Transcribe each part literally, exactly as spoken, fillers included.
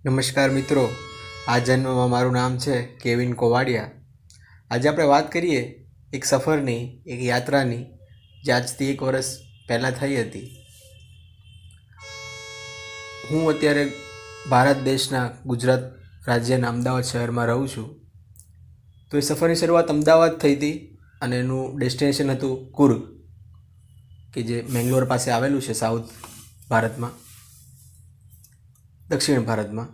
નમસ્કાર મિત્રો, આ જન્મમાં મારું નામ છે કેવિન કોવાડિયા. આજે આપણે વાત કરીએ એક સફરની, એક યાત્રાની જે આજથી એક વર્ષ પહેલાં થઈ હતી. હું અત્યારે ભારત દેશના ગુજરાત રાજ્યના અમદાવાદ શહેરમાં રહું છું. તો એ સફરની શરૂઆત અમદાવાદ થઈ હતી અને એનું ડેસ્ટિનેશન હતું કુર્ગ, કે જે મેંગ્લોર પાસે આવેલું છે સાઉથ ભારતમાં, દક્ષિણ ભારતમાં.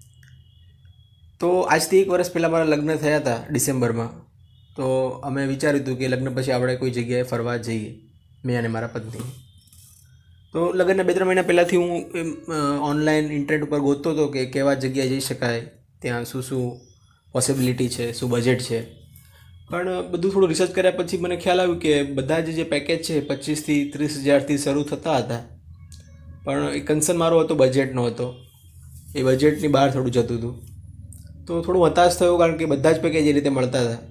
તો આજથી એક વર્ષ પહેલાં મારા લગ્ન થયા હતા ડિસેમ્બરમાં. તો અમે વિચાર્યું હતું કે લગ્ન પછી આપણે કોઈ જગ્યાએ ફરવા જઈએ, મેં અને મારા પત્ની. તો લગ્નના બે ત્રણ મહિના પહેલાંથી હું ઓનલાઈન ઇન્ટરનેટ ઉપર ગોતતો હતો કે કેવા જગ્યાએ જઈ શકાય, ત્યાં શું શું પોસિબિલિટી છે, શું બજેટ છે. પણ બધું થોડું રિસર્ચ કર્યા પછી મને ખ્યાલ આવ્યું કે બધા જ જે પેકેજ છે પચીસથી ત્રીસ હજારથી શરૂ થતા હતા. પણ એ કન્સર્ન મારો હતો બજેટનો હતો, એ બજેટની બહાર થોડું જતું હતું. તો થોડું હતાશ થયું, કારણ કે બધા જ પેકેજ એ રીતે મળતા હતા.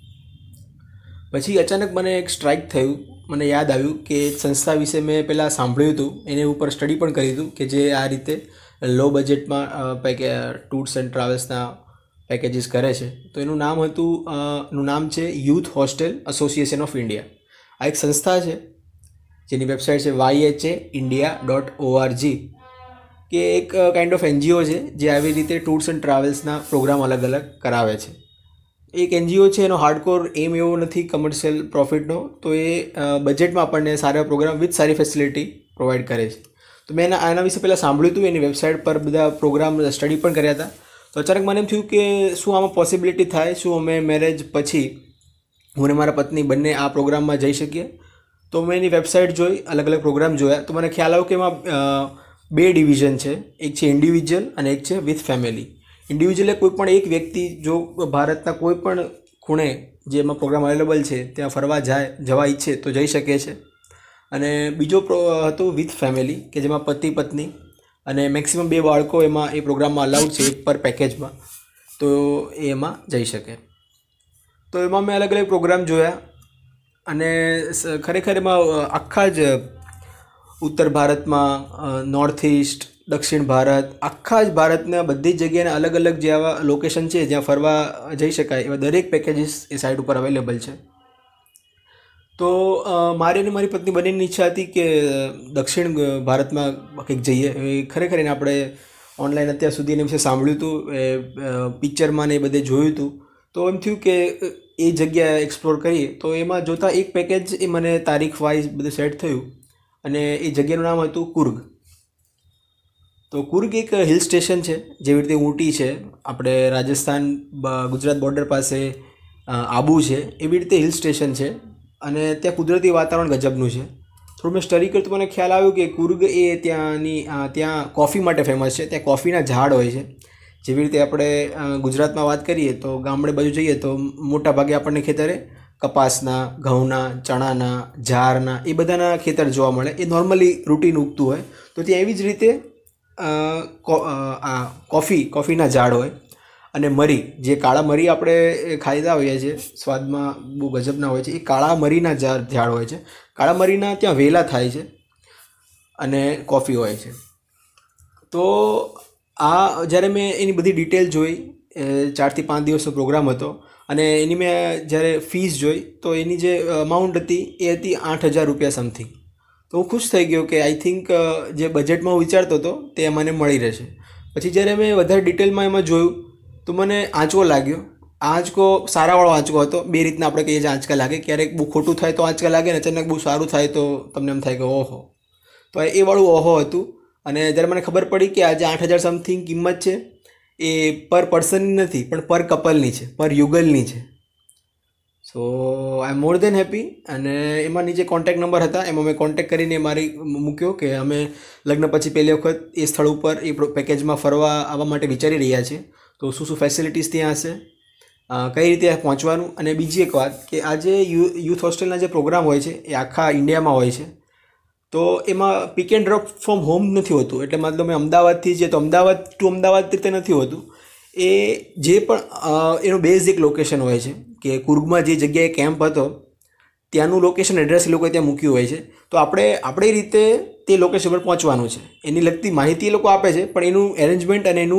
પછી અચાનક મને એક સ્ટ્રાઇક થયું, મને યાદ આવ્યું કે એક સંસ્થા વિશે મેં પહેલાં સાંભળ્યું હતું, એની ઉપર સ્ટડી પણ કરી હતું કે જે આ રીતે લો બજેટમાં પેકે ટૂર્સ એન્ડ ટ્રાવેલ્સના પેકેજીસ કરે છે. તો એનું નામ હતું એનું નામ છે youth hostel association of India. આ એક સંસ્થા છે જેની વેબસાઇટ છે Y H A India dot ORG, કે એક કાઇન્ડ ઓફ એનજીઓ છે જે આવી રીતે ટૂર્સ એન્ડ ટ્રાવેલ્સના પ્રોગ્રામ અલગ અલગ કરાવે છે. એક એનજીઓ છે, એનો હાર્ડકોર એમ એવો નથી કમર્શિયલ પ્રોફિટનો, તો એ બજેટમાં આપણને સારા પ્રોગ્રામ વિથ સારી ફેસિલિટી પ્રોવાઈડ કરે છે. તો મેં એના આના વિશે પહેલાં સાંભળ્યું હતું, એની વેબસાઇટ પર બધા પ્રોગ્રામ સ્ટડી પણ કર્યા હતા. તો અચાનક મને એમ થયું કે શું આમાં પોસિબિલિટી થાય, શું અમે મેરેજ પછી હું અને મારા પત્ની બંને આ પ્રોગ્રામમાં જઈ શકીએ. તો મેં એની વેબસાઇટ જોઈ, અલગ અલગ પ્રોગ્રામ જોયા. તો મને ખ્યાલ આવ્યો કે એમાં બે ડિવિઝન છે, એક છે ઇન્ડિવિજ્યુઅલ અને એક છે વિથ ફેમિલી. ઇન્ડિવિજ્યુઅલ કોઈ પણ એક વ્યક્તિ જો ભારતના કોઈ પણ ખૂણે જે એમાં પ્રોગ્રામ અવેલેબલ છે ત્યાં ફરવા જાય જવા ઈચ્છે તો જઈ શકે છે. અને બીજો હતો વિથ ફેમિલી, કે જેમાં પતિ પત્ની અને મેક્સિમમ બે બાળકો એમાં એ પ્રોગ્રામમાં અલાઉડ છે એક પર પેકેજમાં, તો એ એમાં જઈ શકે. તો એમાં મેં અલગ અલગ પ્રોગ્રામ જોયા અને ખરેખર એમાં આખા જ ઉત્તર ભારતમાં, નોર્થ ઇસ્ટ, દક્ષિણ ભારત, આખા જ ભારતના બધી જ જગ્યાના અલગ અલગ જે આવા લોકેશન છે જ્યાં ફરવા જઈ શકાય એવા દરેક પેકેજીસ એ સાઇટ ઉપર અવેલેબલ છે. તો મારી અને મારી પત્ની બંનેની ઈચ્છા હતી કે દક્ષિણ ભારતમાં કંઈક જઈએ. એ ખરેખર એને આપણે ઓનલાઈન અત્યાર સુધી એના વિશે સાંભળ્યું હતું, એ પિક્ચરમાં ને એ બધે જોયું હતું. તો એમ થયું કે એ જગ્યા એક્સપ્લોર કરીએ. તો એમાં જોતાં એક પેકેજ એ મને તારીખ વાઇઝ બધું સેટ થયું અને એ જગ્યાનું નામ હતું કુર્ગ. તો કુર્ગ એક હિલ સ્ટેશન છે, જેવી રીતે ઊટી છે, આપણે રાજસ્થાન ગુજરાત બોર્ડર પાસે આબુ છે, એવી રીતે હિલ સ્ટેશન છે. અને ત્યાં કુદરતી વાતાવરણ ગજબનું છે. થોડું મેં સ્ટડી કર્યું તો મને ખ્યાલ આવ્યો કે કુર્ગ એ ત્યાંની ત્યાં કોફી માટે ફેમસ છે. ત્યાં કોફીના ઝાડ હોય છે. જેવી રીતે આપણે ગુજરાતમાં વાત કરીએ તો ગામડે બાજુ જઈએ તો મોટા ભાગે આપણને ખેતરે કપાસના, ઘઉંના, ચણાના, જારના એ બધાના ખેતર જોવા મળે. એ નોર્મલી રૂટીન ઉગતું હોય. તો ત્યાં એવી જ રીતે આ કોફી કોફીના ઝાડ હોય. અને મરી, જે કાળા મરી આપણે ખાઈતા હોઈએ છીએ, સ્વાદમાં બહુ ગજબના હોય છે, એ કાળા મરીના ઝાડ હોય છે. કાળા મરીના ત્યાં વેલા થાય છે અને કોફી હોય છે. તો આ જ્યારે મેં એની બધી ડિટેલ જોઈ, ચારથી પાંચ દિવસનો પ્રોગ્રામ હતો અને એની મેં જ્યારે ફીસ જોઈ તો એની જે અમાઉન્ટ હતી એ હતી આઠ હજાર રૂપિયા સમથિંગ. તો હું ખુશ થઈ ગયો કે આઈ થિંક જે બજેટમાં હું વિચારતો હતો તે મને મળી રહેશે. પછી જ્યારે મેં વધારે ડિટેલમાં એમાં જોયું તો મને આંચકો લાગ્યો. આંચકો સારાવાળો આંચકો હતો. બે રીતના આપણે કહીએ છીએ આંચકા લાગે, ક્યારેક બહુ ખોટું થાય તો આંચકા લાગે ને અચાનક બહુ સારું થાય તો તમને એમ થાય કે ઓહો. તો એ વાળું ઓહો હતું. અને જ્યારે મને ખબર પડી કે આજે આઠ હજાર સમથિંગ કિંમત છે, એ પર પર્સનની નથી પણ પર કપલની છે, પર યુગલની છે. So I am more than happy. અને એમાં નીચે કોન્ટેક્ટ નંબર હતા, એમાં મેં કોન્ટેક્ટ કરીને મારી મૂક્યો કે અમે લગ્ન પછી પહેલી વખત એ સ્થળ ઉપર એ પેકેજમાં ફરવા આવવા માટે વિચારી રહ્યા છીએ. તો શું શું ફેસિલિટીઝ ત્યાં હશે, કઈ રીતે પહોંચવાનું. અને બીજી એક વાત કે આજે યુ યુથ હોસ્ટેલના જે પ્રોગ્રામ હોય છે એ આખા ઇન્ડિયામાં હોય છે. તો એમાં pick and drop from home નથી હોતું. એટલે મતલબ મેં અમદાવાદથી જે તો અમદાવાદ ટુ અમદાવાદ રીતે નથી હોતું. એ જે પણ એનું બેઝ એક લોકેશન હોય છે, કે કુર્ગમાં જે જગ્યાએ કેમ્પ હતો ત્યાંનું લોકેશન એડ્રેસ એ લોકોએ ત્યાં મૂક્યું હોય છે. તો આપણે આપણી રીતે તે લોકેશન પર પહોંચવાનું છે. એની લગતી માહિતી એ લોકો આપે છે, પણ એનું એરેન્જમેન્ટ અને એનું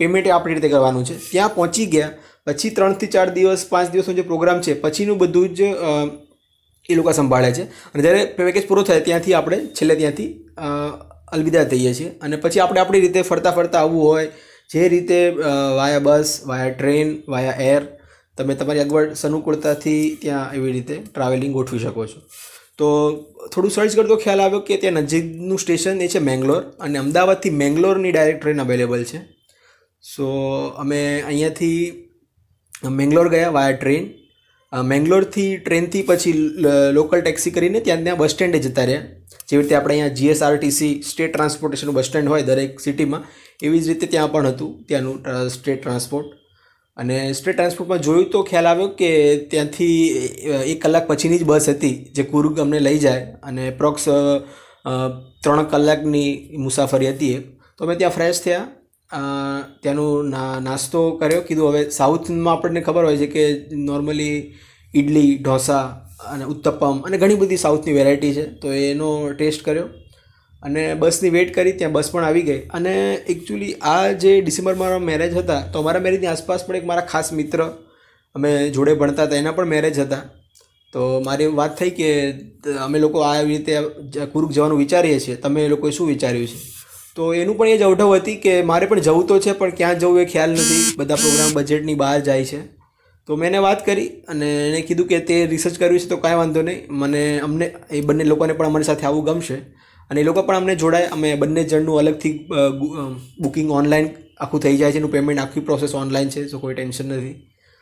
પેમેન્ટ આપણી રીતે કરવાનું છે. ત્યાં પહોંચી ગયા પછી ત્રણથી ચાર દિવસ પાંચ દિવસનો જે પ્રોગ્રામ છે પછીનું બધું જ એ લોકો સંભાળે છે. અને જ્યારે પેકેજ પૂરો થાય ત્યાંથી આપણે છેલ્લે ત્યાંથી અલવિદા થઈએ છીએ. અને પછી આપણે આપણી રીતે ફરતા ફરતા આવવું હોય, જે રીતે વાયા બસ, વાયા ટ્રેન, વાયા એર, તમે તમારી અગવડ સનુકૂળતાથી ત્યાં એવી રીતે ટ્રાવેલિંગ ગોઠવી શકો છો. તો થોડું સર્ચ કરતો ખ્યાલ આવ્યો કે ત્યાં નજીકનું સ્ટેશન એ છે મેંગ્લોર, અને અમદાવાદથી મેંગ્લોરની ડાયરેક્ટ ટ્રેન અવેલેબલ છે. સો અમે અહીંયાથી મેંગ્લોર ગયા વાયા ટ્રેન. મેંગ્લોરથી ટ્રેનથી પછી લોકલ ટેક્સી કરીને ત્યાં ત્યાં બસ સ્ટેન્ડે જતા રહ્યા. જેવી રીતે આપણે અહીંયા જીએસઆરટીસી સ્ટેટ ટ્રાન્સપોર્ટેશનનું બસ સ્ટેન્ડ હોય દરેક સિટીમાં, એવી જ રીતે ત્યાં પણ હતું ત્યાંનું સ્ટેટ ટ્રાન્સપોર્ટ. અને સ્ટેટ ટ્રાન્સપોર્ટમાં જોયું તો ખ્યાલ આવ્યો કે ત્યાંથી એક કલાક પછીની જ બસ હતી જે કુર્ગ અમને લઈ જાય, અને એપ્રોક્સ ત્રણ કલાકની મુસાફરી હતી એ. તો અમે ત્યાં ફ્રેશ થયા, ત્યાંનું ના નાસ્તો કર્યો. કીધું હવે સાઉથમાં આપણને ખબર હોય છે કે નોર્મલી ઇડલી, ઢોસા અને ઉત્તપમ અને ઘણી બધી સાઉથની વેરાયટી છે, તો એનો ટેસ્ટ કર્યો અને બસની વેઇટ કરી. ત્યાં બસ પણ આવી ગઈ. અને એકચ્યુઅલી આ જે ડિસેમ્બરમાં મારા મેરેજ હતા, તો અમારા મેરેજની આસપાસ પણ એક મારા ખાસ મિત્ર અમે જોડે ભણતા હતા, એના પણ મેરેજ હતા. તો મારી વાત થઈ કે અમે લોકો આ રીતે કુર્ગ જવાનું વિચારીએ છીએ, તમે એ લોકોએ શું વિચાર્યું છે? તો એનું પણ એ જ અવઢવ હતી કે મારે પણ જવું તો છે, પણ ક્યાં જવું એ ખ્યાલ નથી, બધા પ્રોગ્રામ બજેટની બહાર જાય છે. તો મેં એને વાત કરી અને એને કીધું કે તે રિસર્ચ કર્યું છે તો કાંઈ વાંધો નહીં, મને અમને એ બંને લોકોને પણ અમારી સાથે આવવું ગમશે. અને એ લોકો પણ અમને જોડાય. અમે બંને જણનું અલગથી બુકિંગ ઓનલાઈન આખું થઈ જાય છે, એનું પેમેન્ટ આખી પ્રોસેસ ઓનલાઈન છે, સો કોઈ ટેન્શન નથી.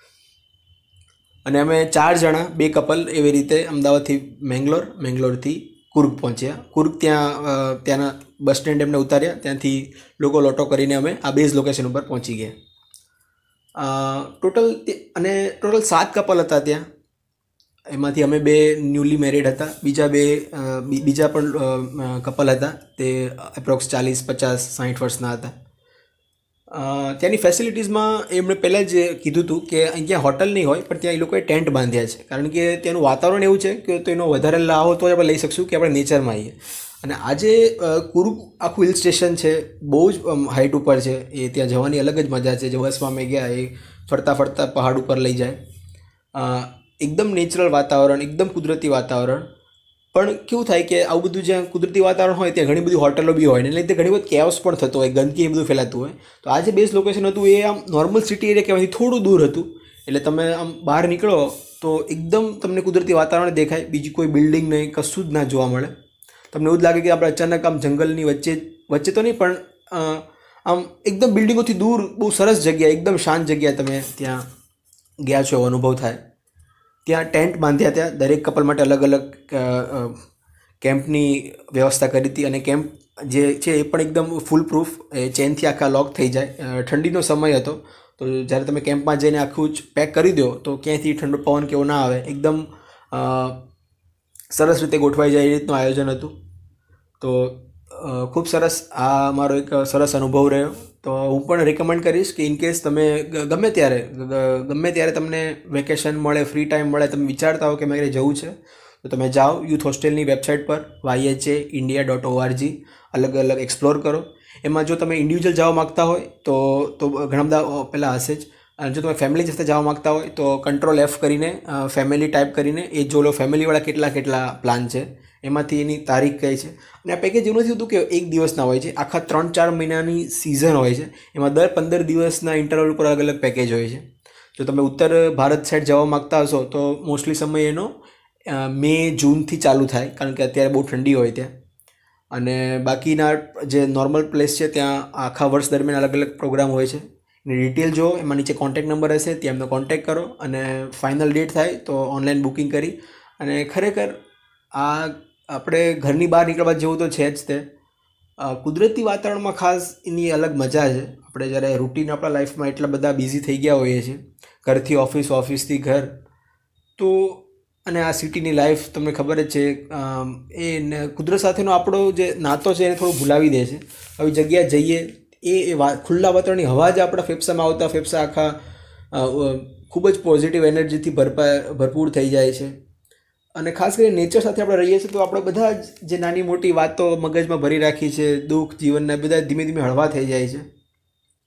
અને અમે ચાર જણા, બે કપલ એવી રીતે અમદાવાદથી મેંગ્લોર, મેંગ્લોરથી કુર્ગ પહોંચ્યા. કુર્ગ ત્યાં ત્યાંના બસ સ્ટેન્ડ એમને ઉતાર્યા, ત્યાંથી લોકો લોટો કરીને અમે આ બેઝ લોકેશન ઉપર પહોંચી ગયા. ટોટલ અને ટોટલ સાત કપલ હતા ત્યાં. એમાંથી અમે બે ન્યૂલી મેરિડ હતા, બીજા બે બીજા પણ કપલ હતા, તે એપ્રોક્સ ચાલીસ પચાસ સાઠ વર્ષના હતા. ત્યાંની ફેસિલિટીઝમાં એમણે પહેલાં જ કીધું હતું કે અહીંયા હોટલ નહીં હોય, પણ ત્યાં એ લોકોએ ટેન્ટ બાંધ્યા છે, કારણ કે ત્યાંનું વાતાવરણ એવું છે કે તો એનો વધારે લાવો તો આપણે લઈ શકશું કે આપણે નેચરમાં આવીએ. અને આજે કુર્ગ આખું હિલ સ્ટેશન છે, બહુ જ હાઇટ ઉપર છે, એ ત્યાં જવાની અલગ જ મજા છે. જે બસમાં મેં ગયા એ ફરતા ફરતા પહાડ ઉપર લઈ જાય, એકદમ નેચરલ વાતાવરણ, એકદમ કુદરતી વાતાવરણ. પણ કેવું થાય કે આવું બધું જ્યાં કુદરતી વાતાવરણ હોય ત્યાં ઘણી બધી હોટલો બી હોય, એટલે ઘણી બધી કેઓસ પણ થતો હોય, ગંદકી એ બધું ફેલાતું હોય. તો આ જે બેઝ લોકેશન હતું એ આમ નોર્મલ સિટી એરિયા કહેવાથી થોડું દૂર હતું, એટલે તમે આમ બહાર નીકળો તો એકદમ તમને કુદરતી વાતાવરણ દેખાય, બીજી કોઈ બિલ્ડિંગ નહીં, કશું જ ના જોવા મળે. તમને એવું જ લાગે કે આપણે અચાનક આમ જંગલની વચ્ચે વચ્ચે તો નહીં, પણ આમ એકદમ બિલ્ડિંગોથી દૂર બહુ સરસ જગ્યા, એકદમ શાંત જગ્યા તમે ત્યાં ગયા છો એવો અનુભવ થાય. ત્યાં ટેન્ટ બાંધ્યા, ત્યાં દરેક કપલ માટે અલગ અલગ કેમ્પની વ્યવસ્થા કરી હતી. અને કેમ્પ જે છે એ પણ એકદમ ફૂલ પ્રૂફ, એ ચેનથી આખા લોક થઈ જાય. ઠંડીનો સમય હતો, તો જ્યારે તમે કેમ્પમાં જઈને આખું જ પેક કરી દો તો ક્યાંયથી ઠંડો પવન કેવો ના આવે, એકદમ સરસ રીતે ગોઠવાઈ જાય એ રીતનું આયોજન હતું. તો ખૂબ સરસ, આ મારો એક સરસ અનુભવ રહ્યો. તો હું પણ રિકમેન્ડ કરીશ કે ઇનકેસ તમે ગમે ત્યારે ગમે ત્યારે તમને વેકેશન મળે, ફ્રી ટાઈમ મળે, તમે વિચારતા હો કે મારે જવું છે, તો તમે જાઓ યુથ હોસ્ટેલની વેબસાઇટ પર Y H A India dot ORG, અલગ અલગ એક્સપ્લોર કરો. એમાં જો તમે ઇન્ડિવિજ્યુઅલ જવા માગતા હોય તો તો ઘણા બધા પહેલાં હશે જ, અને જો તમે ફેમિલી સાથે જવા માગતા હોય તો કંટ્રોલ એફ કરીને ફેમિલી ટાઈપ કરીને એ જો લો ફેમિલીવાળા કેટલા કેટલા પ્લાન છે, એમાંથી એની તારીખ કઈ છે. અને આ પેકેજ એવું નથી હોતું કે એક દિવસના હોય છે, આખા ત્રણ ચાર મહિનાની સિઝન હોય છે. એમાં દર પંદર દિવસના ઇન્ટરવલ ઉપર અલગ અલગ પેકેજ હોય છે. જો તમે ઉત્તર ભારત સાઈડ જવા માગતા હશો તો મોસ્ટલી સમય એનો મે જૂનથી ચાલુ થાય, કારણ કે અત્યારે બહુ ઠંડી હોય ત્યાં. અને બાકીના જે નોર્મલ પ્લેસ છે ત્યાં આખા વર્ષ દરમિયાન અલગ અલગ પ્રોગ્રામ હોય છે. એની ડિટેલ જો એમાં નીચે કોન્ટેક્ટ નંબર હશે, ત્યાં એમનો કોન્ટેક્ટ કરો અને ફાઇનલ ડેટ થાય તો ઓનલાઈન બુકિંગ કરી. અને ખરેખર આ આપણે ઘરની બહાર નીકળવા જેવું તો છે જ તે. કુદરતી વાતાવરણમાં ખાસ એની અલગ મજા છે. આપણે જ્યારે રૂટીન આપણા લાઈફમાં એટલા બધા બિઝી થઈ ગયા હોઈએ છીએ, ઘરથી ઓફિસ, ઓફિસથી ઘર, તો અને આ સિટીની લાઈફ તમને ખબર જ છે, એ કુદરત સાથેનો આપણો જે નાતો છે એને થોડું ભૂલાવી દે છે. આવી જગ્યાએ જઈએ એ ખુલ્લા વાતાવરણની હવા જ આપણા ફેફસામાં આવતા ફેફસા આખા ખૂબ જ પોઝિટિવ એનર્જીથી ભરપા ભરપૂર થઈ જાય છે. અને ખાસ કરીને નેચર સાથે આપણે રહીએ છીએ તો આપણે બધા જ જે નાની મોટી વાતો મગજમાં ભરી રાખી છે, દુઃખ જીવનના, બધા ધીમે ધીમે હળવા થઈ જાય છે.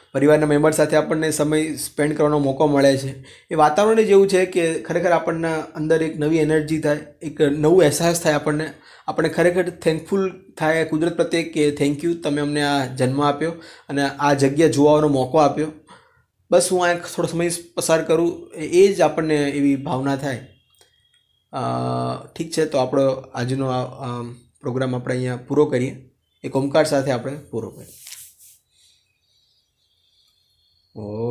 પરિવારના મેમ્બર સાથે આપણને સમય સ્પેન્ડ કરવાનો મોકો મળે છે. એ વાતાવરણ જ એવું છે કે ખરેખર આપણને અંદર એક નવી એનર્જી થાય, એક નવું અહેસાસ થાય આપણને. આપણે ખરેખર થેન્કફુલ થાય કુદરત પ્રત્યે કે થેન્ક યુ, તમે અમને આ જન્મ આપ્યો અને આ જગ્યા જોવાનો મોકો આપ્યો. બસ હું આ થોડો સમય પસાર કરું, એ જ આપણને એવી ભાવના થાય. ઠીક છે, તો આપણો આજનો આ પ્રોગ્રામ આપણે અહીંયા પૂરો કરીએ. એક ઓમકાર સાથે આપણે પૂરો કરીએ. ઓ